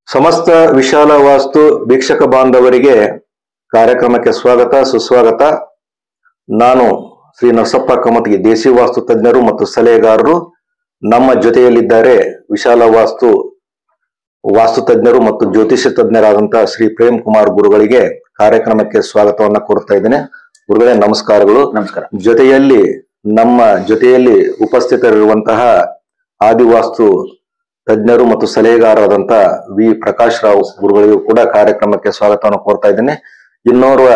ಸಮಸ್ತ ವಿಶಾಲ ವಾಸ್ತು ವೀಕ್ಷಕ ಬಾಂಧವರಿಗೆ ಕಾರ್ಯಕ್ರಮಕ್ಕೆ ಸ್ವಾಗತ ಸುಸ್ವಾಗತ. ನಾನು ಶ್ರೀ ನರಸಪ್ಪ ಕಮತ್ಗಿ, ದೇಸಿ ವಾಸ್ತು ತಜ್ಞರು ಮತ್ತು ಸಲಹೆಗಾರರು. ನಮ್ಮ ಜೊತೆಯಲ್ಲಿದ್ದಾರೆ ವಿಶಾಲ ವಾಸ್ತು ತಜ್ಞರು ಮತ್ತು ಜ್ಯೋತಿಷ್ಯ ತಜ್ಞರಾದಂತಹ ಶ್ರೀ ಪ್ರೇಮ್ ಕುಮಾರ್ ಗುರುಗಳಿಗೆ ಕಾರ್ಯಕ್ರಮಕ್ಕೆ ಸ್ವಾಗತವನ್ನ ಕೊಡ್ತಾ ಇದ್ದೇನೆ. ಗುರುಗಳೇ ನಮಸ್ಕಾರಗಳು. ನಮಸ್ಕಾರ. ನಮ್ಮ ಜೊತೆಯಲ್ಲಿ ಉಪಸ್ಥಿತರಿರುವಂತಹ ಆದಿವಾಸ್ತು ತಜ್ಞರು ಮತ್ತು ಸಲಹೆಗಾರರಾದಂತ ವಿ ಪ್ರಕಾಶ್ ರಾವ್ ಗುರುಗಳಿಗೂ ಕೂಡ ಕಾರ್ಯಕ್ರಮಕ್ಕೆ ಸ್ವಾಗತವನ್ನು ಕೋರ್ತಾ ಇದ್ದೇನೆ. ಇನ್ನೋರ್ವ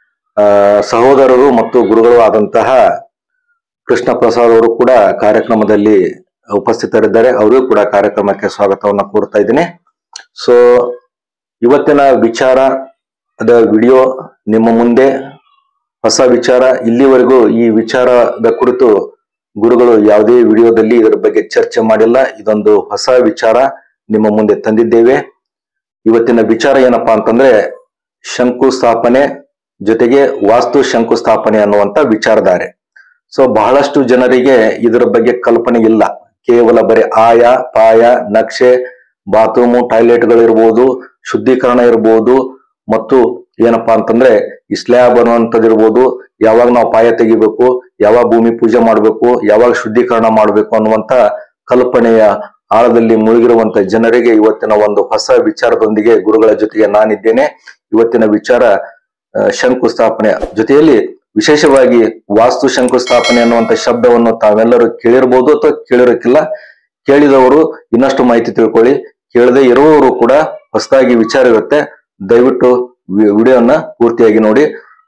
ಸಹೋದರರು ಮತ್ತು ಗುರುಗಳು ಆದಂತಹ ಕೃಷ್ಣ ಪ್ರಸಾದ್ ಅವರು ಕೂಡ ಕಾರ್ಯಕ್ರಮದಲ್ಲಿ ಉಪಸ್ಥಿತರಿದ್ದಾರೆ. ಅವರಿಗೂ ಕೂಡ ಕಾರ್ಯಕ್ರಮಕ್ಕೆ ಸ್ವಾಗತವನ್ನು ಕೋರ್ತಾ ಇದ್ದೇನೆ. ಸೊ ಇವತ್ತಿನ ವಿಚಾರದ ವಿಡಿಯೋ ನಿಮ್ಮ ಮುಂದೆ ಹೊಸ ವಿಚಾರ. ಇಲ್ಲಿವರೆಗೂ ಈ ವಿಚಾರದ ಕುರಿತು ಗುರುಗಳು ಯಾವುದೇ ವಿಡಿಯೋದಲ್ಲಿ ಇದರ ಬಗ್ಗೆ ಚರ್ಚೆ ಮಾಡಿಲ್ಲ. ಇದೊಂದು ಹೊಸ ವಿಚಾರ ನಿಮ್ಮ ಮುಂದೆ ತಂದಿದ್ದೇವೆ. ಇವತ್ತಿನ ವಿಚಾರ ಏನಪ್ಪಾ ಅಂತಂದ್ರೆ ಶಂಕುಸ್ಥಾಪನೆ ಜೊತೆಗೆ ವಾಸ್ತು ಶಂಕುಸ್ಥಾಪನೆ ಅನ್ನುವಂತ ವಿಚಾರಧಾರೆ. ಸೊ ಬಹಳಷ್ಟು ಜನರಿಗೆ ಇದರ ಬಗ್ಗೆ ಕಲ್ಪನೆ ಇಲ್ಲ. ಕೇವಲ ಬರೀ ಆಯ ಪಾಯ ನಕ್ಷೆ, ಬಾತ್ರೂಮು ಟಾಯ್ಲೆಟ್ಗಳಿರ್ಬೋದು, ಶುದ್ಧೀಕರಣ ಇರ್ಬೋದು, ಮತ್ತು ಏನಪ್ಪಾ ಅಂತಂದ್ರೆ ಈ ಸ್ಲ್ಯಾಬ್ ಅನ್ನುವಂಥದ್ದಿರ್ಬೋದು, ಯಾವಾಗ ನಾವು ಪಾಯ ತೆಗಿಬೇಕು, ಯಾವಾಗ ಭೂಮಿ ಪೂಜೆ ಮಾಡಬೇಕು, ಯಾವಾಗ ಶುದ್ಧೀಕರಣ ಮಾಡಬೇಕು ಅನ್ನುವಂತ ಕಲ್ಪನೆಯ ಆಳದಲ್ಲಿ ಮುಳುಗಿರುವಂತ ಜನರಿಗೆ ಇವತ್ತಿನ ಒಂದು ಹೊಸ ವಿಚಾರದೊಂದಿಗೆ ಗುರುಗಳ ಜೊತೆಗೆ ನಾನಿದ್ದೇನೆ. ಇವತ್ತಿನ ವಿಚಾರ ಶಂಕುಸ್ಥಾಪನೆ ಜೊತೆಯಲ್ಲಿ ವಿಶೇಷವಾಗಿ ವಾಸ್ತು ಶಂಕುಸ್ಥಾಪನೆ ಅನ್ನುವಂತ ಶಬ್ದವನ್ನು ತಾವೆಲ್ಲರೂ ಕೇಳಿರ್ಬೋದು ಅಥವಾ ಕೇಳಿರೋಕ್ಕಿಲ್ಲ. ಕೇಳಿದವರು ಇನ್ನಷ್ಟು ಮಾಹಿತಿ ತಿಳ್ಕೊಳ್ಳಿ. ಕೇಳದೆ ಇರುವವರು ಕೂಡ ಹೊಸದಾಗಿ ವಿಚಾರ ಇರುತ್ತೆ. ದಯವಿಟ್ಟು ವಿಡಿಯೋನ ಪೂರ್ತಿಯಾಗಿ ನೋಡಿ.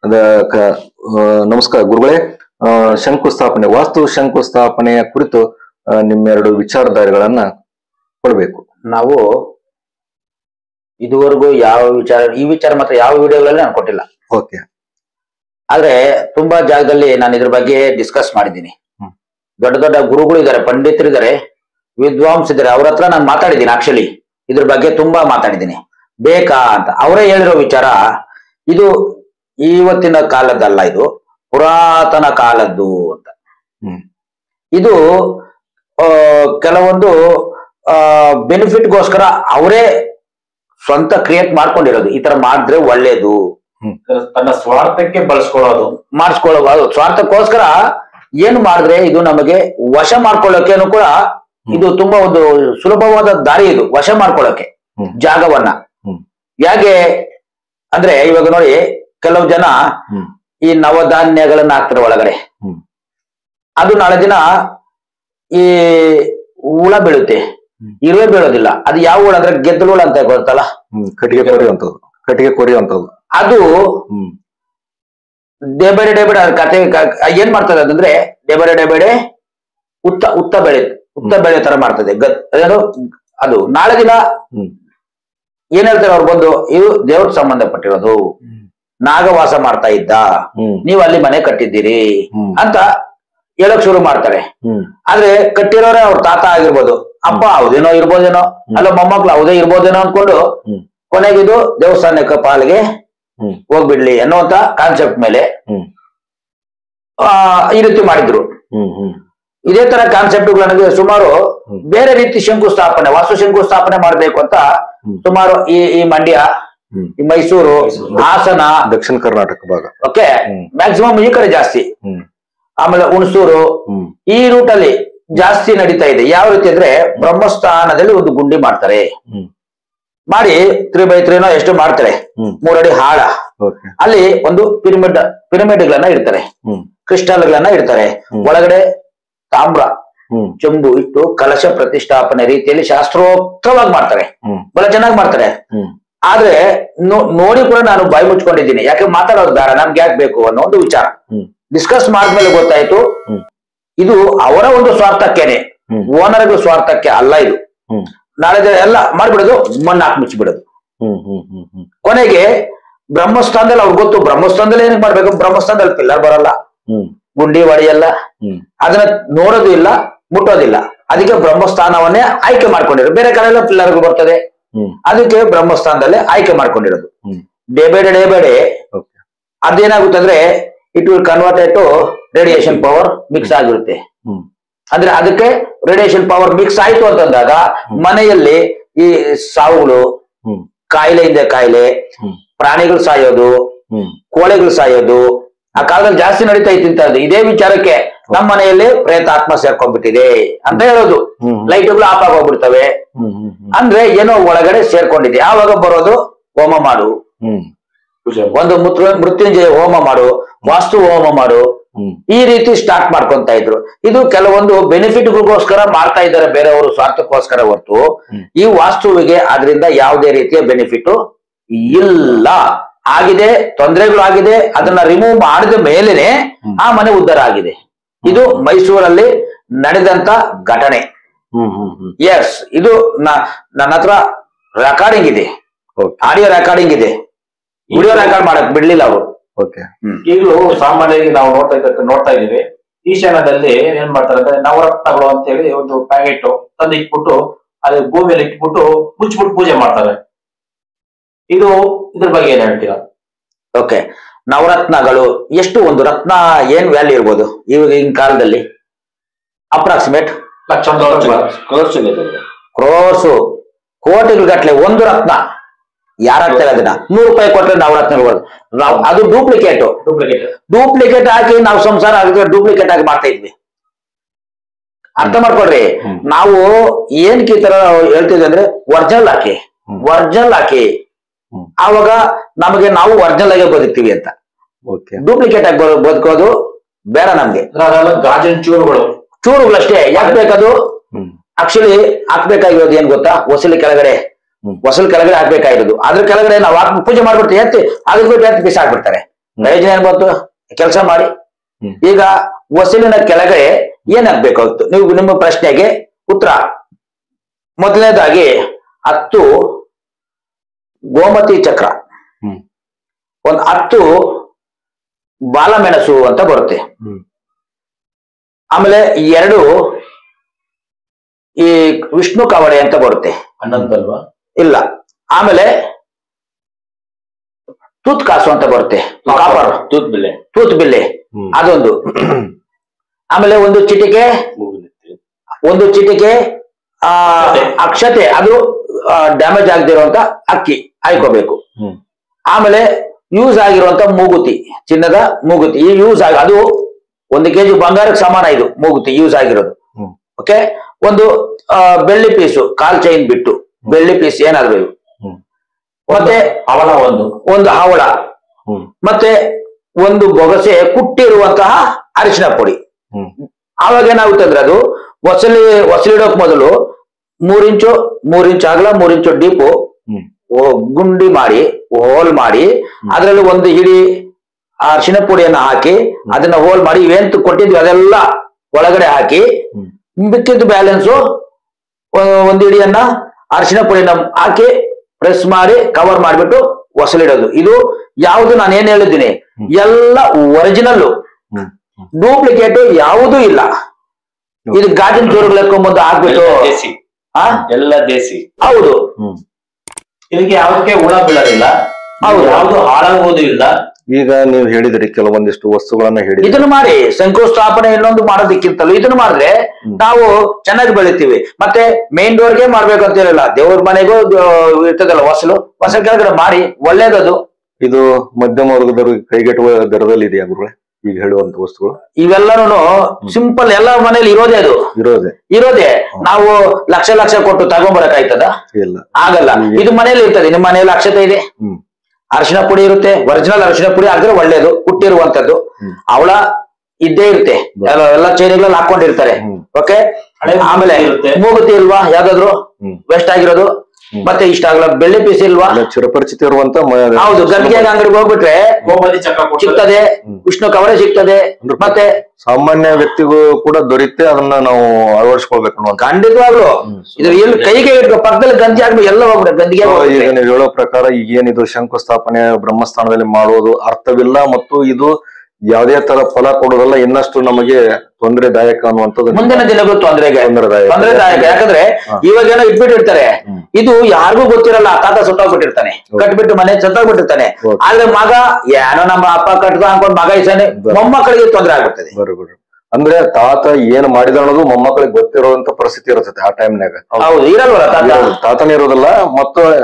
ನಮಸ್ಕಾರ ಗುರುಗಳೇ. ಶಂಕುಸ್ಥಾಪನೆ, ವಾಸ್ತು ಶಂಕುಸ್ಥಾಪನೆಯ ಕುರಿತು ನಿಮ್ಮೆರಡು ವಿಚಾರಧಾರೆಗಳನ್ನ ಕೊಡ್ಬೇಕು. ನಾವು ಇದುವರೆಗೂ ಈ ವಿಚಾರ ಮಾತ್ರ ಯಾವ ವಿಡಿಯೋಗಳಲ್ಲಿ ನಾನು ಕೊಟ್ಟಿಲ್ಲ. ಓಕೆ. ಆದ್ರೆ ತುಂಬಾ ಜಾಗದಲ್ಲಿ ನಾನು ಇದ್ರ ಬಗ್ಗೆ ಡಿಸ್ಕಸ್ ಮಾಡಿದ್ದೀನಿ. ದೊಡ್ಡ ದೊಡ್ಡ ಗುರುಗಳು ಇದ್ದಾರೆ, ಪಂಡಿತರಿದ್ದಾರೆ, ವಿದ್ವಾಂಸರಿದ್ದಾರೆ. ಅವ್ರ ಹತ್ರ ನಾನು ಮಾತಾಡಿದ್ದೀನಿ. ಆಕ್ಚುಲಿ ಇದ್ರ ಬಗ್ಗೆ ತುಂಬಾ ಮಾತಾಡಿದ್ದೀನಿ. ಬೇಕಾ ಅಂತ ಅವರೇ ಹೇಳಿರೋ ವಿಚಾರ. ಇದು ಇವತ್ತಿನ ಕಾಲದ್ದಲ್ಲ, ಇದು ಪುರಾತನ ಕಾಲದ್ದು ಅಂತ. ಇದು ಕೆಲವೊಂದು ಬೆನಿಫಿಟ್ಗೋಸ್ಕರ ಅವರೇ ಸ್ವಂತ ಕ್ರಿಯೇಟ್ ಮಾಡ್ಕೊಂಡಿರೋದು. ಈ ತರ ಮಾಡಿದ್ರೆ ಒಳ್ಳೇದು, ತನ್ನ ಸ್ವಾರ್ಥಕ್ಕೆ ಮಾಡಿಸ್ಕೊಳ್ಳೋದು. ಸ್ವಾರ್ಥಕ್ಕೋಸ್ಕರ ಏನು ಮಾಡಿದ್ರೆ ಇದು ನಮಗೆ ವಶ ಮಾಡ್ಕೊಳ್ಳೋಕೆನು ಕೂಡ ಇದು ತುಂಬಾ ಒಂದು ಸುಲಭವಾದ ದಾರಿ. ಇದು ವಶ ಮಾಡ್ಕೊಳ್ಳೋಕೆ ಜಾಗವನ್ನ. ಯಾಕೆ ಅಂದ್ರೆ ಇವಾಗ ನೋಡಿ, ಕೆಲವು ಜನ ಈ ನವಧಾನ್ಯಗಳನ್ನ ಹಾಕ್ತಾರೆ ಒಳಗಡೆ. ಅದು ನಾಳೆ ದಿನ ಈ ಹುಳ ಬೀಳುತ್ತೆ, ಇರುವೆ ಬೀಳೋದಿಲ್ಲ. ಅದು ಯಾವ ಹುಳ ಅಂದ್ರೆ ಗೆದ್ದಲು ಹುಳ ಅಂತ ಗೊತ್ತಲ್ಲ, ಕಟ್ಟಿಗೆ ಕೊರಿಯುವಂಥದ್ದು. ಅದು ಡೇಬೇಡೆ ಕತೆ ಏನ್ ಮಾಡ್ತದೆ ಅಂತಂದ್ರೆ ಡೇಬೇಡೆ ಉತ್ತ ಬೆಳೆ ತರ ಮಾಡ್ತದೆ. ಅದು ನಾಳೆ ದಿನ ಏನ್ ಹೇಳ್ತಾರೆ ಅವ್ರು ಬಂದು, ಇದು ದೇವ್ರ ಸಂಬಂಧಪಟ್ಟಿರೋದು, ನಾಗವಾಸ ಮಾಡ್ತಾ ಇದ್ದ, ನೀವು ಅಲ್ಲಿ ಮನೆ ಕಟ್ಟಿದ್ದೀರಿ ಅಂತ ಹೇಳಕ್ ಶುರು ಮಾಡ್ತಾರೆ. ಆದ್ರೆ ಕಟ್ಟಿರೋರೆ ಅವ್ರ ತಾತ ಆಗಿರ್ಬೋದು, ಅಪ್ಪ ಹೌದೇನೋ ಇರ್ಬೋದೇನೋ, ಅಲ್ಲ ಮೊಮ್ಮಕ್ಳು ಹೌದೇ ಇರ್ಬೋದೇನೋ ಅನ್ಕೊಂಡು ಕೊನೆಗಿದು ದೇವಸ್ಥಾನಕ್ಕೆ ಪಾಲಿಗೆ ಹೋಗ್ಬಿಡ್ಲಿ ಅನ್ನುವಂತ ಕಾನ್ಸೆಪ್ಟ್ ಮೇಲೆ ಈ ರೀತಿ ಮಾಡಿದ್ರು. ಇದೇ ತರ ಕಾನ್ಸೆಪ್ಟ್ಗಳು ಸುಮಾರು ಬೇರೆ ರೀತಿ ಶಂಕುಸ್ಥಾಪನೆ, ವಾಸ್ತು ಶಂಕುಸ್ಥಾಪನೆ ಮಾಡ್ಬೇಕು ಅಂತ ಸುಮಾರು ಈ ಮಂಡ್ಯ, ಈ ಮೈಸೂರು, ಹಾಸನ, ದಕ್ಷಿಣ ಕರ್ನಾಟಕ ಭಾಗ, ಓಕೆ, ಮ್ಯಾಕ್ಸಿಮಮ್ ಈ ಕಡೆ ಜಾಸ್ತಿ. ಆಮೇಲೆ ಹುಣಸೂರು, ಈ ರೂಟ್ ಅಲ್ಲಿ ಜಾಸ್ತಿ ನಡೀತಾ ಇದೆ. ಯಾವ ರೀತಿ ಅಂದ್ರೆ ಬ್ರಹ್ಮಸ್ಥಾನದಲ್ಲಿ ಒಂದು ಗುಂಡಿ ಮಾಡ್ತಾರೆ, ಮಾಡಿ 3x3 ಎಷ್ಟು ಮಾಡ್ತಾರೆ, 3 ಅಡಿ ಹಾಳ. ಅಲ್ಲಿ ಒಂದು ಪಿರಮಿಡ್ಗಳನ್ನ ಇಡ್ತಾರೆ, ಕ್ರಿಸ್ಟಲ್ಗಳನ್ನ ಇಡ್ತಾರೆ. ಒಳಗಡೆ ತಾಮ್ರ ಚೆಂಬು ಇಟ್ಟು ಕಲಶ ಪ್ರತಿಷ್ಠಾಪನೆ ರೀತಿಯಲ್ಲಿ ಶಾಸ್ತ್ರೋಕ್ತವಾಗಿ ಮಾಡ್ತಾರೆ. ಬಹಳ ಚೆನ್ನಾಗಿ ಮಾಡ್ತಾರೆ. ಆದ್ರೆ ನೋಡಿ ಕೂಡ ನಾನು ಬಾಯಿ ಮುಚ್ಕೊಂಡಿದ್ದೀನಿ. ಯಾಕೆ ಮಾತಾಡೋದು ಬೇಡ, ನಮ್ಗೆ ಯಾಕೆ ಬೇಕು ಅನ್ನೋ ಒಂದು ವಿಚಾರ ಡಿಸ್ಕಸ್ ಮಾಡಿದ್ಮೇಲೆ ಗೊತ್ತಾಯ್ತು, ಇದು ಅವರ ಒಂದು ಸ್ವಾರ್ಥಕ್ಕೇನೆ, ಓನರ್ಗಳ ಸ್ವಾರ್ಥಕ್ಕೆ ಅಲ್ಲ. ಇದು ನಾಳೆ ಎಲ್ಲ ಮಾಡ್ಬಿಡೋದು, ಮಣ್ಣು ಹಾಕಿ ಮುಚ್ಚಿಬಿಡೋದು. ಕೊನೆಗೆ ಬ್ರಹ್ಮಸ್ಥಾನದಲ್ಲಿ ಅವ್ರಿಗೆ ಗೊತ್ತು, ಬ್ರಹ್ಮಸ್ಥಾನದಲ್ಲಿ ಏನಕ್ಕೆ ಮಾಡ್ಬೇಕು, ಬ್ರಹ್ಮಸ್ಥಾನದಲ್ಲಿ ಪಿಲ್ಲರ್ ಬರಲ್ಲ, ಗುಂಡಿ ಹೊಡೆಯಲ್ಲ, ಅದನ್ನ ನೋಡೋದು ಇಲ್ಲ, ಮುಟ್ಟೋದಿಲ್ಲ. ಅದಕ್ಕೆ ಬ್ರಹ್ಮಸ್ಥಾನವನ್ನೇ ಆಯ್ಕೆ ಮಾಡ್ಕೊಂಡಿರೋದು. ಬೇರೆ ಕಡೆ ಎಲ್ಲ ಪಿಲ್ಲರ್ಗಳು ಬರ್ತದೆ, ಅದಕ್ಕೆ ಬ್ರಹ್ಮಸ್ಥಾನದಲ್ಲೇ ಆಯ್ಕೆ ಮಾಡ್ಕೊಂಡಿರೋದು. ಡೇಬೇಡೆ ಅದೇನಾಗುತ್ತೆ ಅಂದ್ರೆ it will converted to radiation power mix ಆಗಿರುತ್ತೆ. ಅಂದ್ರೆ ಅದಕ್ಕೆ ರೇಡಿಯೇಷನ್ ಪವರ್ ಮಿಕ್ಸ್ ಆಯ್ತು ಅಂತಂದಾಗ ಮನೆಯಲ್ಲಿ ಈ ಸಾವುಗಳು, ಕಾಯಿಲೆಯಿಂದ ಕಾಯಿಲೆ, ಪ್ರಾಣಿಗಳು ಸಾಯೋದು, ಕೋಳೆಗಳು ಸಾಯೋದು ಆ ಕಾಲದಲ್ಲಿ ಜಾಸ್ತಿ ನಡೀತಾ ಇತ್ತು. ಇದೇ ವಿಚಾರಕ್ಕೆ ನಮ್ಮ ಮನೆಯಲ್ಲಿ ಪ್ರೇತಾತ್ಮ ಸೇರ್ಕೊಂಡ್ಬಿಟ್ಟಿದೆ ಅಂತ ಹೇಳೋದು. ಲೈಟ್ಗಳು ಆಫ್ ಆಗೋಗ್ಬಿಡ್ತವೆ ಅಂದ್ರೆ ಏನೋ ಒಳಗಡೆ ಸೇರ್ಕೊಂಡಿದೆ. ಆವಾಗ ಬರೋದು ಹೋಮ ಮಾಡು, ಒಂದು ಮೃತ್ಯುಂಜಯ ಹೋಮ ಮಾಡು, ವಾಸ್ತು ಹೋಮ ಮಾಡು, ಈ ರೀತಿ ಸ್ಟಾರ್ಟ್ ಮಾಡ್ಕೊಂತ ಇದ್ರು. ಇದು ಕೆಲವೊಂದು ಬೆನಿಫಿಟ್ಗೋಸ್ಕರ ಮಾಡ್ತಾ ಇದ್ದಾರೆ ಬೇರೆಯವರು, ಸ್ವಾರ್ಥಕ್ಕೋಸ್ಕರ ಹೊರತು ಈ ವಾಸ್ತುವಿಗೆ ಅದರಿಂದ ಯಾವುದೇ ರೀತಿಯ ಬೆನಿಫಿಟ್ ಇಲ್ಲ. ಆಗಿದೆ, ತೊಂದರೆಗಳು ಆಗಿದೆ, ಅದನ್ನ ರಿಮೂವ್ ಮಾಡಿದ ಮೇಲೇನೆ ಆ ಮನೆ ಉದ್ಧಾರ ಆಗಿದೆ. ಇದು ಮೈಸೂರಲ್ಲಿ ನಡೆದಂತ ಘಟನೆ. ಎಸ್, ಇದು ನನ್ನ ಹತ್ರ ರೆಕಾರ್ಡಿಂಗ್ ಇದೆ, ಆಡಿಯೋ ರೆಕಾರ್ಡಿಂಗ್ ಇದೆ, ವಿಡಿಯೋ ರೆಕಾರ್ಡ್ ಮಾಡಕ್ ಬಿಡ್ಲಿಲ್ಲ ಅವರು. ಈಗಲೂ ಸಾಮಾನ್ಯವಾಗಿ ನಾವು ನೋಡ್ತಾ ಇದೀವಿ. ಈಶಾನ್ಯದಲ್ಲಿ ಏನ್ ಮಾಡ್ತಾರೆ ಅಂದ್ರೆ ನವರತ್ನಗಳು ಅಂತ ಹೇಳಿ ಒಂದು ಪ್ಯಾಕೆಟ್ ತಂದು ಇಟ್ಬಿಟ್ಟು ಅದು ಭೂಮಿಯಲ್ಲಿ ಇಟ್ಬಿಟ್ಟು ಮುಚ್ಚಿಬಿಟ್ಟು ಪೂಜೆ ಮಾಡ್ತಾರೆ. ಇದ್ರ ಬಗ್ಗೆ ಏನ್ ಹೇಳ್ತೀರಾ? ಓಕೆ, ನವರತ್ನಗಳು ಎಷ್ಟು, ಒಂದು ರತ್ನ ಏನ್ ವ್ಯಾಲ್ಯೂ ಇರ್ಬೋದು ಈಗಿನ ಕಾಲದಲ್ಲಿ? ಅಪ್ರಾಕ್ಸಿಮೇಟ್ ಕ್ರೋರ್ಸು, ಕೋಟಿಗಳ ಗಟ್ಲೆ ಒಂದು ರತ್ನ. ಯಾರಾಗ್ತಾರೆ ಅದನ್ನ 100 ರೂಪಾಯಿ ಕೊಟ್ರೆ ನವರತ್ನಗಳು. ಅದು ಡೂಪ್ಲಿಕೇಟ್ ಹಾಕಿ ನಾವು ಸಂಸಾರ ಆಗಿದ್ರೆ ಡೂಪ್ಲಿಕೇಟ್ ಆಗಿ ಮಾಡ್ತಾ ಇದ್ವಿ. ಅರ್ಥ ಮಾಡ್ಕೊಳ್ರಿ. ನಾವು ಏನಕ್ಕೆ ಈ ತರ ಹೇಳ್ತಿದ್ವಿ ಅಂದ್ರೆ ಒರಿಜಿನಲ್ ಹಾಕಿ ಆವಾಗ ನಮಗೆ ನಾವು ಒರಿಜಿನಲ್ ಆಗಿ ಬದುಕ್ತೀವಿ ಅಂತ. ಡೂಪ್ಲಿಕೇಟ್ ಆಗಿ ಬದುಕೋದು ಬೇಡ ನಮ್ಗೆ. ಗಾಜಿನ ಚೂರುಗಳಷ್ಟೇ. ಯಾಕೆ ಬೇಕದು? ಆಕ್ಚುಲಿ ಹಾಕ್ಬೇಕಾಗಿರೋದು ಏನ್ ಗೊತ್ತಾ? ಹೊಸಲು ಕೆಳಗಡೆ ಹಾಕ್ಬೇಕಾಗಿರೋದು. ಅದ್ರ ಕೆಳಗಡೆ ನಾವು ಪೂಜೆ ಮಾಡ್ಬಿಡ್ತೀವಿ, ಎತ್ತಿ ಬಿಸಾಕ್ಬಿಡ್ತಾರೆ. ಪ್ರಯೋಜನ ಏನ್ ಬಂತು? ಕೆಲಸ ಮಾಡಿ. ಈಗ ಹೊಸಲಿನ ಕೆಳಗಡೆ ಏನ್ ಹಾಕ್ಬೇಕಾಗಿತ್ತು? ನೀವು ನಿಮ್ಮ ಪ್ರಶ್ನೆಗೆ ಉತ್ತರ. ಮೊದಲನೇದಾಗಿ 10 ಗೋಮತಿ ಚಕ್ರ, ಒಂದು 10 ಬಾಲಮೆಣಸು ಅಂತ ಬರುತ್ತೆ. ಆಮೇಲೆ 2 ಈ ವಿಷ್ಣು ಕವಡೆ ಅಂತ ಬರುತ್ತೆ. ಅನ್ನಂತಲ್ವಾ? ಇಲ್ಲ. ಆಮೇಲೆ ತೂತ್ ಕಾಸು ಅಂತ ಬರುತ್ತೆ, ಕಾಪರ್ ತೂತ್ ಬಿಲ್ಲೆ, ಅದೊಂದು. ಆಮೇಲೆ ಒಂದು ಚಿಟಿಕೆ ಅಕ್ಷತೆ, ಅದು ಡ್ಯಾಮೇಜ್ ಆಗದಿರುವಂತ ಅಕ್ಕಿ ಹಾಯ್ಕೋಬೇಕು. ಆಮೇಲೆ ಯೂಸ್ ಆಗಿರುವಂತ ಮೂಗುತಿ, ಚಿನ್ನದ ಮೂಗುತಿ. ಈ ಅದು 1 kg ಬಂಗಾರಕ್ಕೆ ಸಮಾನ. ಇದು ಮೂಗುತಿ ಯೂಸ್ ಆಗಿರೋದು. ಓಕೆ, ಒಂದು ಬೆಳ್ಳಿ ಪೀಸು, ಕಾಲ್ ಚೈನ್ ಬಿಟ್ಟು ಬೆಳ್ಳಿ ಪೀಸ್ ಏನಾದ್ರು ಇದು, ಮತ್ತೆ ಒಂದು ಹವಳ, ಮತ್ತೆ ಒಂದು ಬೊಗಸೆ ಕುಟ್ಟಿರುವಂತಹ ಅರಿಶಿನ ಪುಡಿ. ಆವಾಗ ಏನಾಗುತ್ತೆ ಅಂದ್ರೆ ಅದು ಹೊಸಲಿಡೋಕ್ ಮೊದಲು 3 ಇಂಚು ಅಗಲ 3 ಇಂಚು ಡೀಪು ಗುಂಡಿ ಮಾಡಿ, ಹೋಲ್ ಮಾಡಿ, ಅದರಲ್ಲಿ ಒಂದು ಹಿಡಿ ಅರಿಶಿನ ಪುಡಿಯನ್ನ ಹಾಕಿ ಅದನ್ನ ಹೋಲ್ ಮಾಡಿ ಇವೆಂತ ಕೊಟ್ಟಿದ್ವಿ ಅದೆಲ್ಲ ಒಳಗಡೆ ಹಾಕಿ, ಮಿಕ್ಕಿದ್ದು ಬ್ಯಾಲೆನ್ಸು ಒಂದು ಹಿಡಿಯನ್ನ ಅರಿಶಿನ ಪುಡಿನ ಹಾಕಿ ಪ್ರೆಸ್ ಮಾಡಿ ಕವರ್ ಮಾಡಿಬಿಟ್ಟು ಹೊಸಲಿಡೋದು. ಇದು ಯಾವುದು ನಾನು ಏನ್ ಹೇಳಿದ್ದೀನಿ ಎಲ್ಲ ಒರಿಜಿನಲ್, ಡೂಪ್ಲಿಕೇಟ್ ಯಾವುದೂ ಇಲ್ಲ. ಇದು ಗಾಜಿನ ಚೂರುಗಳು ಎತ್ಕೊಂಡ್ಬಂದು ಹಾಕ್ಬಿಟ್ಟು ಎಲ್ಲ ದೇಸಿ. ಹೌದು, ಇದಕ್ಕೆ ಯಾವುದಕ್ಕೆ ಹುಳ ಬೀಳೋದಿಲ್ಲ, ಯಾವುದು ಹಾಳಾಗುವುದು ಇಲ್ಲ. ಈಗ ನೀವು ಹೇಳಿದ್ರಿ ಕೆಲವೊಂದಿಷ್ಟು ವಸ್ತುಗಳನ್ನ ಹೇಳಿದ್ರಿ. ಇದನ್ನು ಮಾಡಿ ಶಂಕುಸ್ಥಾಪನೆ ಇನ್ನೊಂದು ಮಾಡೋದಕ್ಕಿಂತಲೂ ಇದನ್ನು ಮಾಡಿದ್ರೆ ನಾವು ಚೆನ್ನಾಗಿ ಬೆಳಿತೀವಿ. ಮತ್ತೆ ಮೇನ್ ಡೋರ್ಗೆ ಮಾಡ್ಬೇಕು ಅಂತ ಹೇಳಿಲ್ಲ, ದೇವ್ರ ಮನೆಗೂ ಇರ್ತದಲ್ಲ ಹೊಸಲು ಕೆಳಗಡೆ ಮಾಡಿ ಒಳ್ಳೇದದು. ಇದು ಮಧ್ಯಮ ವರ್ಗದವ್ರಿಗೆ ಕೈಗೆಟುವ ದರದಲ್ಲಿ ಇದೆಯಾ ಗುರುಗಳೇ ಈಗ ಹೇಳುವಂತ ವಸ್ತುಗಳು? ಇವೆಲ್ಲನೂ ಸಿಂಪಲ್, ಎಲ್ಲ ಮನೇಲಿ ಇರೋದೇ ಅದು, ಇರೋದೇ. ನಾವು ಲಕ್ಷ ಕೊಟ್ಟು ತಗೊಂಡ್ಬರಕಾಯ್ತದ? ಇಲ್ಲ, ಆಗಲ್ಲ. ಇದು ಮನೇಲಿ ಇರ್ತದೆ. ನಿಮ್ಮ ಮನೆಯಲ್ಲಿ ಅಕ್ಷತೆ ಇದೆ, ಅರಿಶಿನ ಪುಡಿ ಇರುತ್ತೆ, ಒರಿಜಿನಲ್ ಅರಿಶಿನ ಪುಡಿ ಆದ್ರೆ ಒಳ್ಳೇದು, ಕುಟ್ಟಿರುವಂತದ್ದು. ಅವಳ ಇದ್ದೇ ಇರುತ್ತೆ, ಎಲ್ಲ ಚೈನಿಗಳಲ್ಲಿ ಹಾಕೊಂಡಿರ್ತಾರೆ. ಓಕೆ, ಆಮೇಲೆ ಮೂಗುತಿ ಇಲ್ವಾ ಯಾವ್ದಾದ್ರು ವೆಸ್ಟ್ ಆಗಿರೋದು, ಮತ್ತೆ ಇಷ್ಟ ಆಗಲ್ಲ ಬೆಳ್ಳಿ ಪೀಸ್ ಇಲ್ವಾ, ಚಿರಪರಿಚಿತ ಇರುವಂತ. ಹೌದು, ಗಂಗೆ ಅಂಗಡಿಗೆ ಹೋಗ್ಬಿಟ್ರೆ ಸಿಗ್ತದೆ, ವಿಷ್ಣು ಕವಡೆ ಸಿಗ್ತದೆ. ಮತ್ತೆ ಸಾಮಾನ್ಯ ವ್ಯಕ್ತಿಗೂ ಕೂಡ ದೊರೆಯುತ್ತೆ, ಅದನ್ನ ನಾವು ಅಳವಡಿಸ್ಕೊಳ್ಬೇಕು. ಖಂಡಿತವಾಗ್ಲು ಇದ್ರ ಎಲ್ಲಿ ಕೈಗೆ ಇಟ್ಕೊ ಪಕ್ಕದಲ್ಲಿ ಗಂಜಿ ಆಗ್ಬೇಕು, ಎಲ್ಲ ಹೋಗ್ಬಿಡುತ್ತೆ ಗಂಜಿಗೆ. ಈಗ ನೀವು ಹೇಳೋ ಪ್ರಕಾರ ಈಗ ಏನಿದು ಶಂಕುಸ್ಥಾಪನೆ ಬ್ರಹ್ಮಸ್ಥಾನದಲ್ಲಿ ಮಾಡುವುದು ಅರ್ಥವಿಲ್ಲ, ಮತ್ತು ಇದು ಯಾವುದೇ ತರ ಫಲ ಕೊಡೋದಲ್ಲ, ಇನ್ನಷ್ಟು ನಮಗೆ ತೊಂದರೆದಾಯಕ ಅನ್ನುವಂಥದ್ದು. ಮುಂದಿನ ದಿನಗಳು ತೊಂದರೆದಾಯಕ. ಯಾಕಂದ್ರೆ ಇವಾಗ ಏನೋ ಇಟ್ಬಿಟ್ಟಿರ್ತಾರೆ, ಇದು ಯಾರಿಗೂ ಗೊತ್ತಿರಲ್ಲ. ತಾತ ಸುಟ್ಟೋಗ್ಬಿಟ್ಟಿರ್ತಾನೆ, ಕಟ್ಬಿಟ್ಟು ಮನೆ ಸತ್ತೋಗ್ಬಿಟ್ಟಿರ್ತಾನೆ. ಆದ್ರೆ ಮಗ ಏನೋ ನಮ್ಮ ಅಪ್ಪ ಕಟ್ದ ಅನ್ಕೊಂಡ್ ಮಗ ಇಸಾನೆ, ಮೊಮ್ಮಕ್ಕಳಿಗೆ ತೊಂದರೆ ಆಗುತ್ತದೆ. ಬರೋಬರ್. ಅಂದ್ರೆ ತಾತ ಏನ್ ಮಾಡಿದ ಅನ್ನೋದು ಮೊಮ್ಮಕ್ಕಳಿಗೆ ಗೊತ್ತಿರುವಂತ ಪರಿಸ್ಥಿತಿ ಇರ್ತದೆ ಆ ಟೈಮ್ನಾಗ. ಹೌದು, ಇರಲ್ವಲ್ಲ ತಾತನೇ ಇರೋದಿಲ್ಲ. ಮತ್ತು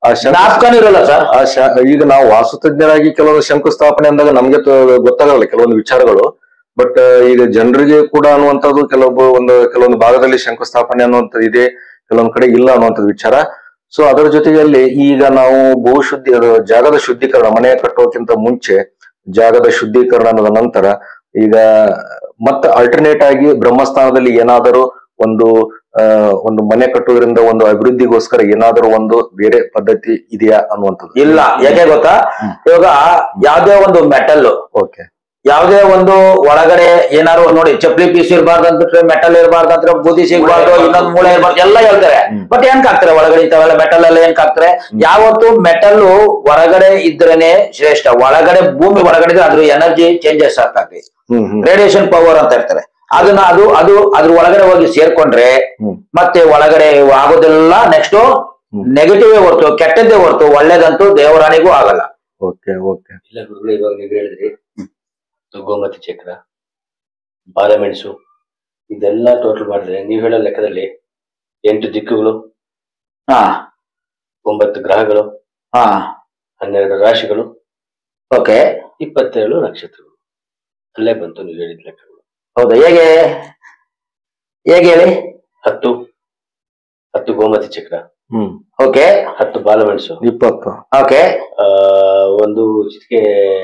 ಜ್ಞಾಪಕನೂ ಇರಲ್ಲ ಸರ್. ಈಗ ನಾವು ವಾಸ್ತುತಜ್ಞರಾಗಿ ಕೆಲವೊಂದು ಶಂಕುಸ್ಥಾಪನೆ ಅಂದಾಗ ನಮ್ಗೆ ಗೊತ್ತಾಗಲ್ಲ ಕೆಲವೊಂದು ವಿಚಾರಗಳು. ಬಟ್ ಈಗ ಜನರಿಗೆ ಕೂಡ ಅನ್ನುವಂಥದ್ದು ಕೆಲವೊಂದು ಭಾಗದಲ್ಲಿ ಶಂಕುಸ್ಥಾಪನೆ ಅನ್ನುವಂಥದ್ದು ಇದೆ, ಕೆಲವೊಂದ್ ಕಡೆ ಇಲ್ಲ ಅನ್ನುವಂಥದ್ದು ವಿಚಾರ. ಸೊ ಅದರ ಜೊತೆಯಲ್ಲಿ ಈಗ ನಾವು ಜಾಗದ ಶುದ್ಧೀಕರಣ, ಮನೆ ಕಟ್ಟೋಕ್ಕಿಂತ ಮುಂಚೆ ಜಾಗದ ಶುದ್ಧೀಕರಣ ಅನ್ನೋದ ನಂತರ ಈಗ ಮತ್ತೆ ಅಲ್ಟರ್ನೇಟ್ ಆಗಿ ಬ್ರಹ್ಮಸ್ಥಾನದಲ್ಲಿ ಏನಾದರೂ ಒಂದು ಮನೆ ಕಟ್ಟೋದ್ರಿಂದ ಒಂದು ಅಭಿವೃದ್ಧಿಗೋಸ್ಕರ ಏನಾದರೂ ಒಂದು ಬೇರೆ ಪದ್ಧತಿ ಇದೆಯಾ ಅನ್ನುವಂಥದ್ದು? ಇಲ್ಲ. ಯಾಕೆ ಗೊತ್ತಾ, ಇವಾಗ ಯಾವ್ದೇ ಒಂದು ಮೆಟಲ್, ಓಕೆ, ಯಾವ್ದೇ ಒಂದು ಒಳಗಡೆ ಏನಾರು ನೋಡಿ ಚಪ್ಪಲಿ ಪೀಸ್ ಇರಬಾರ್ದು ಅಂದ್ಬಿಟ್ರೆ, ಮೆಟಲ್ ಇರಬಾರ್ದು ಅಂದ್ರೆ ಬೂದಿ ಸಿಗಬಾರ್ದು, ಇನ್ನೊಂದು ಮೂಳೆ ಇರಬಾರ್ದು ಎಲ್ಲ ಹೇಳ್ತಾರೆ. ಬಟ್ ಏನ್ ಹಾಕ್ತಾರೆ ಒಳಗಡೆ ಇಂಥವೆಲ್ಲ ಮೆಟಲ್ ಎಲ್ಲ ಏನ್ ಹಾಕ್ತಾರೆ? ಯಾವತ್ತು ಮೆಟಲ್ ಹೊರಗಡೆ ಇದ್ರೇನೆ ಶ್ರೇಷ್ಠ. ಒಳಗಡೆ ಭೂಮಿ ಒಳಗಡೆ ಅದ್ರ ಎನರ್ಜಿ ಚೇಂಜಸ್ ಆಗ್ತದೆ, ರೇಡಿಯೇಷನ್ ಪವರ್ ಅಂತ ಇರ್ತಾರೆ. ಅದನ್ನ ಅದು ಅದ್ರ ಒಳಗಡೆ ಹೋಗಿ ಸೇರ್ಕೊಂಡ್ರೆ ಮತ್ತೆ ಒಳಗಡೆ ಆಗೋದೆಲ್ಲ ನೆಕ್ಸ್ಟ್ ನೆಗೆಟಿವ್ ಹೊರ್ತು, ಕೆಟ್ಟದ್ದೇ ಹೊರ್ತು ಒಳ್ಳೇದಂತೂ ದೇವರಾಣಿಗೂ ಆಗಲ್ಲ. Okay okay. ಇಲ್ಲ ಗುರುಗಳು, ಇವಾಗ ನೀವು ಹೇಳಿದ್ರಿ ಗೋಮತಿ ಚಕ್ರ, ಬಾಲಮೆಣಸು, ಇದೆಲ್ಲ ಟೋಟಲ್ ಮಾಡಿದ್ರೆ ನೀವು ಹೇಳೋ ಲೆಕ್ಕದಲ್ಲಿ 8 ದಿಕ್ಕುಗಳು, 9 ಗ್ರಹಗಳು, 12 ರಾಶಿಗಳು, ಓಕೆ, 27 ನಕ್ಷತ್ರಗಳು ಅಲ್ಲೇ ಬಂತು ನೀವು ಹೇಳಿದ ಲೆಕ್ಕಗಳು. ಹೌದಾ? ಹೇಗೆ ಹೇಳಿ? 10 ಗೋಮತಿ ಚಕ್ರ, ಓಕೆ, 10 ಬಾಲಮೆಣಸು, 20, ಓಕೆ, ಒಂದು ಚಿಟಿಕೆ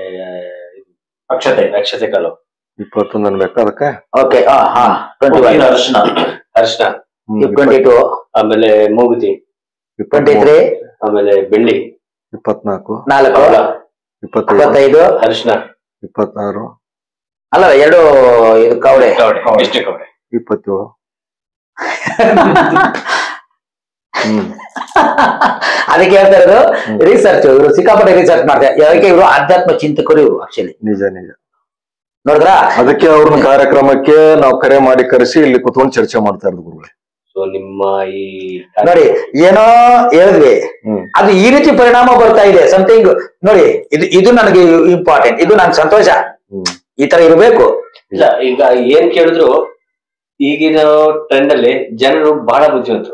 ಅಕ್ಷತೆ ಕಾಲು, 21 ಅನ್ಬೇಕಾ ಅದಕ್ಕೆ? ಓಕೆ, ಅರಿಶಿನ, 22, ಆಮೇಲೆ ಮೂಗುತಿ 23, ಆಮೇಲೆ ಬೆಳ್ಳಿ 24, 25, ಅರಿಶಿನ 26, ಅಲ್ಲ 2 ಇದು ಕವಡೆ, ಇಷ್ಟೇ ಕವಡೆ 27. ಅದಕ್ಕೆ ಹೇಳ್ತಾ ಇರೋದು ರಿಸರ್ಚ್. ಇವರು ಸಿಕ್ಕಾಪಟ್ಟೆ ರಿಸರ್ಚ್ ಮಾಡ್ತಾರೆ. ಅದಕ್ಕೆ ಇವರು ಆಧ್ಯಾತ್ಮ ಚಿಂತಕರು ಇವರು. ಆಕ್ಚುಲಿ ನಿಜ ನೋಡಿದ್ರ, ಅದಕ್ಕೆ ಅವ್ರನ್ನ ಕಾರ್ಯಕ್ರಮಕ್ಕೆ ನಾವು ಕರೆ ಮಾಡಿ ಕರೆಸಿ ಇಲ್ಲಿ ಕುತ್ಕೊಂಡು ಚರ್ಚೆ ಮಾಡ್ತಾ ಇರೋದು ಗುರುಗಳೇ. ಸೊ ನಿಮ್ಮ ಈ ನೋಡಿ ಏನೋ ಹೇಳಿದ್ವಿ, ಅದು ಈ ರೀತಿ ಪರಿಣಾಮ ಬರ್ತಾ ಇದೆ. ಸಮಥಿಂಗ್ ನೋಡಿ, ಇದು ನನಗೆ ಇಂಪಾರ್ಟೆಂಟ್, ಇದು ನಂಗೆ ಸಂತೋಷ. ಈ ತರ ಇರಬೇಕು. ಇಲ್ಲ, ಈಗ ಏನ್ ಕೇಳಿದ್ರು ಈಗಿನ ಟ್ರೆಂಡ್ ಅಲ್ಲಿ ಜನರು ಬಹಳ ಬುದ್ಧಿವಂತರು.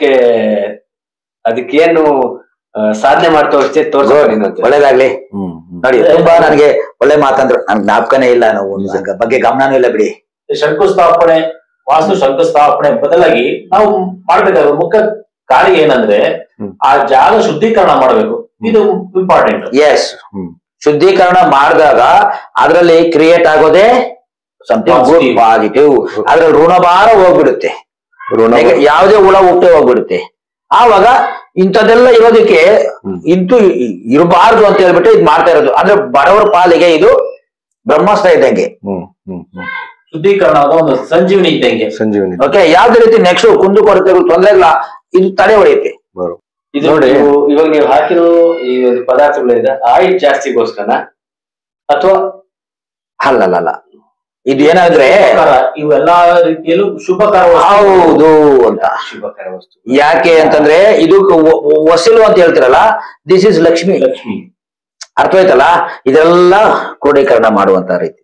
ಅದಕ್ಕೇನು ಸಾಧನೆ ಮಾಡ್ತಾ ಒಳ್ಳೇದಾಗ್ಲಿ. ನೋಡಿ, ತುಂಬಾ ನನಗೆ ಒಳ್ಳೆ ಮಾತಂದ್ರು. ನನ್ಗೆ ಜ್ಞಾಪಕನೇ ಇಲ್ಲ, ನಾವು ಬಗ್ಗೆ ಗಮನನೂ ಇಲ್ಲ ಬಿಡಿ. ಶಂಕುಸ್ಥಾಪನೆ, ವಾಸ್ತು ಶಂಕುಸ್ಥಾಪನೆ ಬದಲಾಗಿ ನಾವು ಮಾಡ್ಬೇಕಾದ್ರೆ ಮುಖ್ಯ ಕಾರ್ಯ ಏನಂದ್ರೆ ಆ ಜಾಗ ಶುದ್ಧೀಕರಣ ಮಾಡಬೇಕು. ಇದು ಇಂಪಾರ್ಟೆಂಟ್. ಎಸ್, ಶುದ್ಧೀಕರಣ ಮಾಡಿದಾಗ ಅದರಲ್ಲಿ ಕ್ರಿಯೇಟ್ ಆಗೋದೇ ಸಮಥಿಂಗ್ ಗುಡ್, ಪಾಸಿಟಿವ್. ಅದ್ರಲ್ಲಿ ಋಣಭಾರ ಹೋಗ್ಬಿಡುತ್ತೆ, ಯಾವುದೇ ಹುಳ ಹುಟ್ಟೆ ಹೋಗ್ಬಿಡುತ್ತೆ. ಆವಾಗ ಇಂಥದ್ದೆಲ್ಲ ಇರೋದಕ್ಕೆ ಇಂತೂ ಇರಬಾರ್ದು ಅಂತ ಹೇಳ್ಬಿಟ್ಟು ಇದು ಮಾಡ್ತಾ ಇರೋದು. ಅಂದ್ರೆ ಬಡವರ ಪಾಲಿಗೆ ಇದು ಬ್ರಹ್ಮಾಸ್ತ್ರ ಇದ್ದಂಗೆ, ಶುದ್ಧೀಕರಣ ಒಂದು ಸಂಜೀವನಿ ಇದ್ದಂಗೆ. ಸಂಜೀವನಿ. ಓಕೆ, ಯಾವ್ದೇ ರೀತಿ ನೆಕ್ಸ್ಟ್ ಕುಂದು ಕೊರತೆಗಳು ತೊಂದರೆಗಳ ಇದು ತಡೆ ಹೊಡೆಯುತ್ತೆ. ಇದು ನೋಡಿ, ಇವಾಗ ನೀವು ಹಾಕಿರೋ ಈ ಒಂದು ಪದಾರ್ಥಗಳಿಂದ ಆಯಿಲ್ ಜಾಸ್ತಿಗೋಸ್ಕರ ಅಥವಾ ಅಲ್ಲ, ಇದು ಏನಾದ್ರೆ ಇವೆಲ್ಲಾ ರೀತಿಯಲ್ಲೂ ಶುಭಕರ ಹೌದು ಅಂತ. ಶುಭಕರ ವಸ್ತು. ಯಾಕೆ ಅಂತಂದ್ರೆ ಇದು ವಸೀಲು ಅಂತ ಹೇಳ್ತಿರಲ್ಲ, ದಿಸ್ ಇಸ್ ಲಕ್ಷ್ಮಿ. ಅರ್ಥವಾಯ್ತಲ್ಲ? ಇದೆಲ್ಲ ಕ್ರೋಢೀಕರಣ ಮಾಡುವಂತ ರೀತಿ.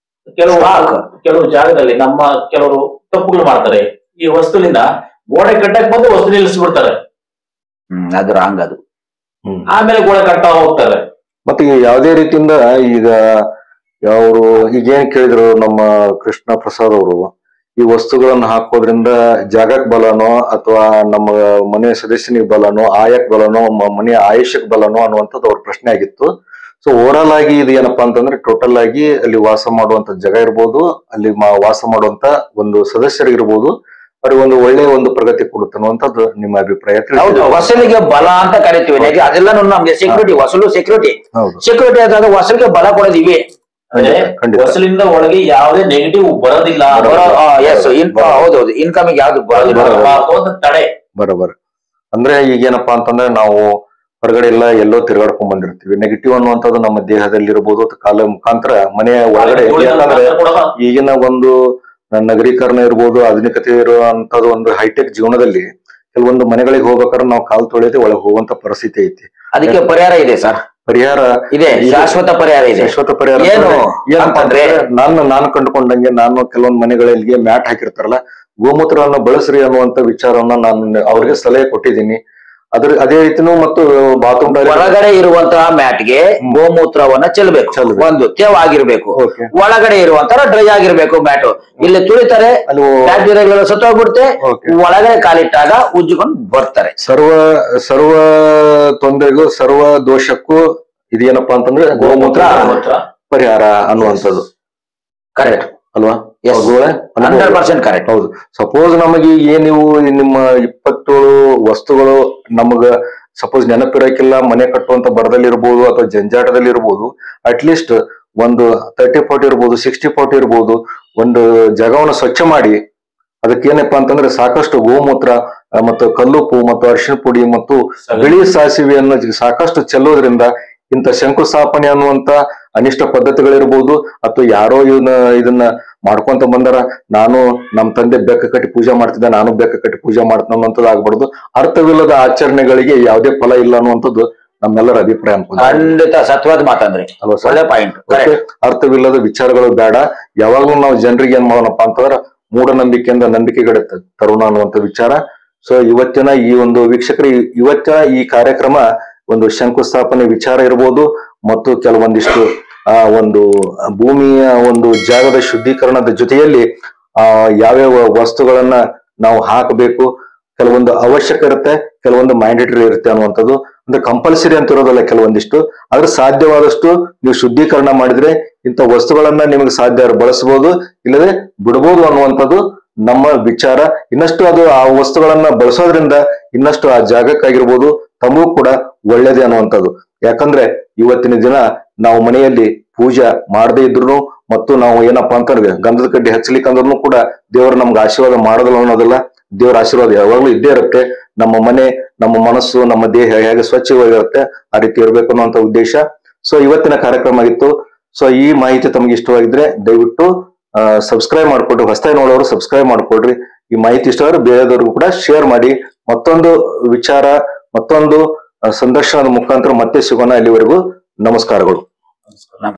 ಕೆಲವು ಜಾಗದಲ್ಲಿ ನಮ್ಮ ಕೆಲವರು ತಪ್ಪುಗಳು ಮಾಡ್ತಾರೆ. ಈ ವಸ್ತುವಿನಿಂದ ಗೋಡೆ ಕಟ್ಟಕ್ ಬಂದು ವಸ್ತು ನಿಲ್ಲಿಸ್ಬಿಡ್ತಾರೆ. ಅದು ರಾಂಗ್. ಅದು ಆಮೇಲೆ ಗೋಡೆ ಕಟ್ತಾ ಹೋಗ್ತಾರೆ. ಮತ್ತೆ ಯಾವುದೇ ರೀತಿಯಿಂದ ಈಗ ಅವರು ಈಗೇನ್ ಕೇಳಿದ್ರು ನಮ್ಮ ಕೃಷ್ಣ ಪ್ರಸಾದ್ ಅವರು, ಈ ವಸ್ತುಗಳನ್ನ ಹಾಕೋದ್ರಿಂದ ಜಾಗಕ್ ಬಲನೋ ಅಥವಾ ನಮ್ಮ ಮನೆಯ ಸದಸ್ಯನಿಗೆ ಬಲನೋ, ಆಯಕ್ ಬಲನೋ, ಮನೆಯ ಆಯುಷ್ಯಕ್ ಬಲನೋ ಅನ್ನುವಂಥದ್ದು ಅವ್ರ ಪ್ರಶ್ನೆ ಆಗಿತ್ತು. ಸೊ ಓವರಾಲ್ ಆಗಿ ಇದು ಏನಪ್ಪಾ ಅಂತಂದ್ರೆ ಟೋಟಲ್ ಆಗಿ ಅಲ್ಲಿ ವಾಸ ಮಾಡುವಂತ ಜಾಗ ಇರ್ಬೋದು, ಅಲ್ಲಿ ವಾಸ ಮಾಡುವಂತ ಒಂದು ಸದಸ್ಯರಿಗಿರ್ಬೋದು, ಅವ್ರಿಗೆ ಒಂದು ಒಳ್ಳೆ ಒಂದು ಪ್ರಗತಿ ಕೊಡುತ್ತೆ ಅನ್ನುವಂಥದ್ದು ನಿಮ್ಮ ಅಭಿಪ್ರಾಯ? ಹೌದು, ವಸೂಲಿಗೆ ಬಲ ಅಂತ ಕರಿತೀವಿ. ಅದೆಲ್ಲ ನಮ್ಗೆ ಸೆಕ್ಯೂರಿಟಿ, ವಸೂಲು ಸೆಕ್ಯೂರಿಟಿ. ಸೆಕ್ಯೂರಿಟಿ ಆದಾಗ ವಸೂಲಿಗೆ ಬಲ ಕೊಡೋದಿವೆ. ವಸೂಲಿಂದ ಒಳಗೆ ಯಾವುದೇ ನೆಗೆಟಿವ್ ಬರೋದಿಲ್ಲ. ಹೌದೌದು, ಇನ್ಕಮಿಗೆ ಯಾವ್ದು ಬರೋದಿಲ್ಲ, ತಡೆ. ಬರೋಬರ್. ಅಂದ್ರೆ ಈಗೇನಪ್ಪಾ ಅಂತಂದ್ರೆ ನಾವು ಹೊರಗಡೆ ಎಲ್ಲೋ ತಿರುಗಾಡ್ಕೊಂಡ್ ಬಂದಿರ್ತೀವಿ. ನೆಗೆಟಿವ್ ಅನ್ನುವಂಥದ್ದು ನಮ್ಮ ದೇಹದಲ್ಲಿ ಇರ್ಬೋದು, ಕಾಲ ಮುಖಾಂತರ ಮನೆಯ ಒಳಗಡೆ. ಯಾಕಂದ್ರೆ ಈಗಿನ ಒಂದು ನಗರೀಕರಣ ಇರ್ಬೋದು, ಆಧುನಿಕತೆ ಇರುವಂತದ್ದು ಒಂದು ಹೈಟೆಕ್ ಜೀವನದಲ್ಲಿ ಕೆಲವೊಂದು ಮನೆಗಳಿಗೆ ಹೋಗ್ಬೇಕಾದ್ರೆ ನಾವು ಕಾಲು ತೊಳೆಯದೆ ಒಳಗೆ ಹೋಗುವಂತ ಪರಿಸ್ಥಿತಿ ಐತಿ. ಅದಕ್ಕೆ ಪರಿಹಾರ ಇದೆ ಸರ್, ಪರಿಹಾರ ಇದೆ, ಶಾಶ್ವತ ಪರಿಹಾರ ಇದೆ. ಶಾಶ್ವತ ಪರಿಹಾರ ಏನಪ್ಪಾ ಅಂದ್ರೆ ನಾನು ಕಂಡುಕೊಂಡಂಗೆ, ನಾನು ಕೆಲವೊಂದು ಮನೆಗಳಿಗೆ ಮ್ಯಾಟ್ ಹಾಕಿರ್ತಾರಲ್ಲ, ಗೋಮೂತ್ರವನ್ನು ಬಳಸ್ರಿ ಅನ್ನುವಂತ ವಿಚಾರವನ್ನ ನಾನು ಅವ್ರಿಗೆ ಸಲಹೆ ಕೊಟ್ಟಿದ್ದೀನಿ. ಅದೇ ರೀತಿನೂ ಮತ್ತು ಬಾತ್ರೂಮ್ ಒಳಗಡೆ ಇರುವಂತಹ ಮ್ಯಾಟ್ಗೆ ಗೋಮೂತ್ರವನ್ನ ಚೆಲ್ಲಬೇಕು. ಒಂದು ತೇವಾಗಿರ್ಬೇಕು. ಒಳಗಡೆ ಇರುವಂತಹ ಡ್ರೈ ಆಗಿರ್ಬೇಕು ಮ್ಯಾಟ್. ಇಲ್ಲಿ ತುಳಿತಾರೆ ಬ್ಯಾಕ್ಟೀರಿಯಾಗಳೆಲ್ಲ ಸತ್ತೋಗ್ಬಿಡುತ್ತೆ. ಒಳಗಡೆ ಕಾಲಿಟ್ಟಾಗ ಉಜ್ಜಿಕೊಂಡು ಬರ್ತಾರೆ. ಸರ್ವ ತೊಂದರೆಗೂ ಸರ್ವ ದೋಷಕ್ಕೂ ಇದೇನಪ್ಪಾ ಅಂತಂದ್ರೆ ಗೋಮೂತ್ರ ಪರಿಹಾರ ಅನ್ನುವಂಥದ್ದು ಕರೆಕ್ಟ್ ಅಲ್ವಾ? 100% ಕರೆಕ್ಟ್. ಹೌದು. ಸಪೋಸ್ ನಮಗೆ ನೀವು ನಿಮ್ಮ 27 ವಸ್ತುಗಳು ನಮಗ ಸಪೋಸ್ ನೆನಪಿರಕ್ಕಿಲ್ಲ, ಮನೆ ಕಟ್ಟುವಂತ ಬರದಲ್ಲಿ ಇರ್ಬೋದು ಅಥವಾ ಜಂಜಾಟದಲ್ಲಿ ಇರ್ಬೋದು, ಅಟ್ಲೀಸ್ಟ್ ಒಂದು 30-40 ಇರ್ಬೋದು, 60-40 ಇರ್ಬೋದು, ಒಂದು ಜಾಗವನ್ನು ಸ್ವಚ್ಛ ಮಾಡಿ ಅದಕ್ಕೆ ಏನಪ್ಪಾ ಅಂತಂದ್ರೆ ಸಾಕಷ್ಟು ಗೋಮೂತ್ರ ಮತ್ತು ಕಲ್ಲುಪ್ಪು ಮತ್ತು ಅರಿಶಿಣ ಪುಡಿ ಮತ್ತು ಬಿಳಿ ಸಾಸಿವೆಯನ್ನು ಸಾಕಷ್ಟು ಚೆಲ್ಲೋದ್ರಿಂದ ಇಂಥ ಶಂಕುಸ್ಥಾಪನೆ ಅನ್ನುವಂತ ಅನಿಷ್ಟ ಪದ್ಧತಿಗಳಿರ್ಬೋದು ಅಥವಾ ಯಾರೋ ಇದನ್ನ ಮಾಡ್ಕೊಂತ ಬಂದಾರ, ನಾನು ನಮ್ಮ ತಂದೆ ಬೆಕ್ಕ ಕಟ್ಟಿ ಪೂಜೆ ಮಾಡ್ತಿದ್ದೆ, ನಾನು ಬೆಕ್ಕ ಕಟ್ಟಿ ಪೂಜೆ ಮಾಡ್ತೀನಿ ಅನ್ನುವಂಥದ್ದು ಆಗ್ಬಾರ್ದು. ಅರ್ಥವಿಲ್ಲದ ಆಚರಣೆಗಳಿಗೆ ಯಾವುದೇ ಫಲ ಇಲ್ಲ ಅನ್ನುವಂಥದ್ದು ನಮ್ಮೆಲ್ಲರ ಅಭಿಪ್ರಾಯ ಅನ್ಕೊಂಡು. ಖಂಡಿತ ಸತ್ವಾದ ಮಾತಂದ್ರೆ ಪಾಯಿಂಟ್. ಅರ್ಥವಿಲ್ಲದ ವಿಚಾರಗಳು ಬೇಡ. ಯಾವಾಗ್ಲೂ ನಾವು ಜನರಿಗೆ ಏನ್ ಮಾಡೋಣಪ್ಪ ಅಂತಂದ್ರ ಮೂಢನಂಬಿಕೆಯಿಂದ ನಂಬಿಕೆಗಡೆ ತರೋಣ ಅನ್ನುವಂಥ ವಿಚಾರ. ಸೊ ಇವತ್ತಿನ ಈ ಒಂದು ವೀಕ್ಷಕರು, ಇವತ್ತಿನ ಈ ಕಾರ್ಯಕ್ರಮ ಒಂದು ಶಂಕುಸ್ಥಾಪನೆ ವಿಚಾರ ಇರ್ಬೋದು ಮತ್ತು ಕೆಲವೊಂದಿಷ್ಟು ಒಂದು ಭೂಮಿಯ ಒಂದು ಜಾಗದ ಶುದ್ಧೀಕರಣದ ಜೊತೆಯಲ್ಲಿ ಯಾವ್ಯಾವ ವಸ್ತುಗಳನ್ನ ನಾವು ಹಾಕಬೇಕು, ಕೆಲವೊಂದು ಅವಶ್ಯಕ ಇರುತ್ತೆ, ಕೆಲವೊಂದು ಮ್ಯಾಂಡೇಟರಿ ಇರುತ್ತೆ ಅನ್ನುವಂಥದ್ದು. ಅಂದ್ರೆ ಕಂಪಲ್ಸರಿ ಅಂತ ಇರೋದಲ್ಲ ಕೆಲವೊಂದಿಷ್ಟು, ಆದ್ರೆ ಸಾಧ್ಯವಾದಷ್ಟು ನೀವು ಶುದ್ಧೀಕರಣ ಮಾಡಿದ್ರೆ ಇಂಥ ವಸ್ತುಗಳನ್ನ ನಿಮಗೆ ಸಾಧ್ಯ ಬಳಸಬಹುದು, ಇಲ್ಲದೆ ಬಿಡಬಹುದು ಅನ್ನುವಂಥದ್ದು ನಮ್ಮ ವಿಚಾರ. ಇನ್ನಷ್ಟು ಅದು ಆ ವಸ್ತುಗಳನ್ನ ಬಳಸೋದ್ರಿಂದ ಇನ್ನಷ್ಟು ಆ ಜಾಗಕ್ಕಾಗಿರ್ಬೋದು ತಮಗೂ ಕೂಡ ಒಳ್ಳೇದೇ ಅನ್ನುವಂಥದ್ದು. ಯಾಕಂದ್ರೆ ಇವತ್ತಿನ ದಿನ ನಾವು ಮನೆಯಲ್ಲಿ ಪೂಜೆ ಮಾಡದೇ ಇದ್ರು ಮತ್ತು ನಾವು ಏನಪ್ಪಾ ಅಂತಂದ್ರೆ ಗಂಧದ ಕಡ್ಡಿ ಹಚ್ಚಲಿಕ್ಕೆ ಅಂದ್ರೂ ಕೂಡ ದೇವರು ನಮ್ಗೆ ಆಶೀರ್ವಾದ ಮಾಡೋದಿಲ್ಲ ಅನ್ನೋದಿಲ್ಲ. ದೇವರ ಆಶೀರ್ವಾದ ಯಾವಾಗ್ಲೂ ಇದ್ದೇ ಇರುತ್ತೆ. ನಮ್ಮ ಮನೆ, ನಮ್ಮ ಮನಸ್ಸು, ನಮ್ಮ ದೇಹ ಹೇಗೆ ಸ್ವಚ್ಛವಾಗಿರುತ್ತೆ ಆ ರೀತಿ ಇರ್ಬೇಕು ಅನ್ನುವಂಥ ಉದ್ದೇಶ. ಸೊ ಇವತ್ತಿನ ಕಾರ್ಯಕ್ರಮ ಆಗಿತ್ತು. ಸೊ ಈ ಮಾಹಿತಿ ತಮ್ಗೆ ಇಷ್ಟವಾಗಿದ್ರೆ ದಯವಿಟ್ಟು ಸಬ್ಸ್ಕ್ರೈಬ್ ಮಾಡ್ಕೊಡ್ರಿ. ಹೊಸದಾಗಿ ನೋಡೋರು ಸಬ್ಸ್ಕ್ರೈಬ್ ಮಾಡ್ಕೊಡ್ರಿ. ಈ ಮಾಹಿತಿ ಇಷ್ಟವಾದ್ರೆ ಬೇರೆದವ್ರಿಗೂ ಕೂಡ ಶೇರ್ ಮಾಡಿ. ಮತ್ತೊಂದು ವಿಚಾರ, ಮತ್ತೊಂದು ಸಂದರ್ಶನದ ಮುಖಾಂತರ ಮತ್ತೆ ಸಿಗೋಣ. ಇಲ್ಲಿವರೆಗೂ ನಮಸ್ಕಾರಗಳು.